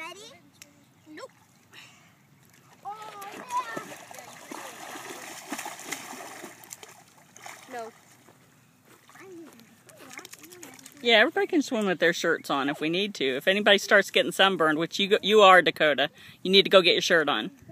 Ready? Nope. Oh, yeah. No. Yeah, everybody can swim with their shirts on if we need to. If anybody starts getting sunburned, which you are, Dakota, you need to go get your shirt on.